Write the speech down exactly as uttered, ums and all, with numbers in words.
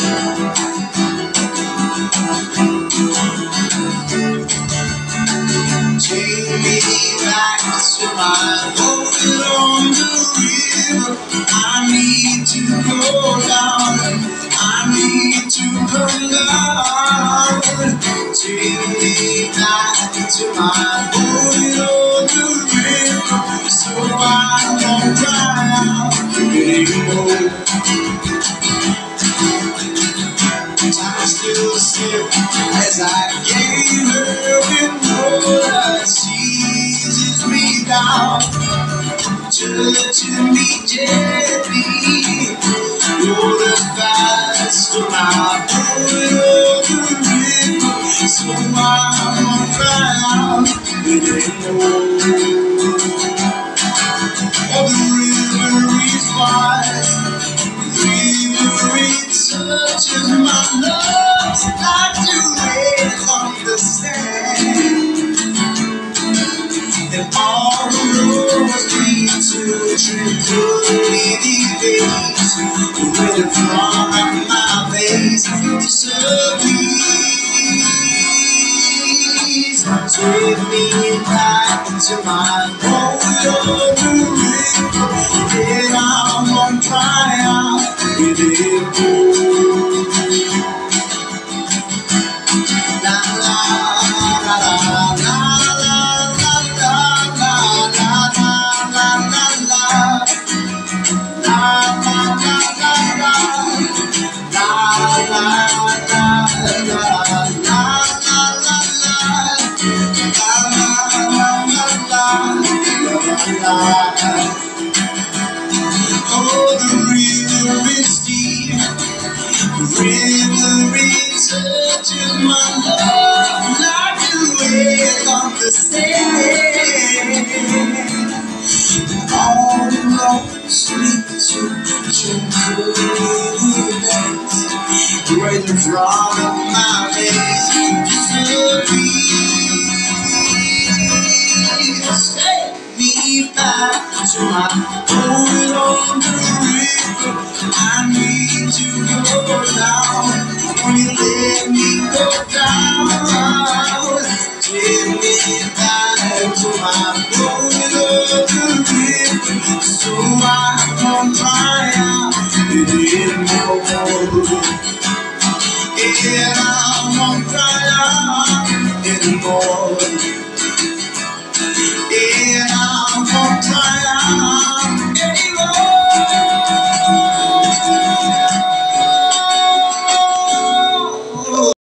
Take me back to my boat on the river. I need to go down. I need to come down. Take me back to my boat on the river, so I won't cry out anymore. Time still still as I gain her in water, seizes me down, touching me gently. You're the fast of my boat over the river, so I won't cry out anymore. Oh, the river is wide, the river is touches my lungs like the waves on the sand, and all the roads lead to tranquility base, where the front of my face disappears. Take me back to my boat on the river, then I won't cry out anymore. La la la la la la la la la la la oh, the river is deep, the river is touching my love like the waves on the sand. All the roads lead to tranquility base, where the front of my face disappears. Take me back to my boat on the river. I need to go down. Will you let me go down? Take me back to my boat on the river, so I won't cry out anymore. Yeah, I won't cry out anymore.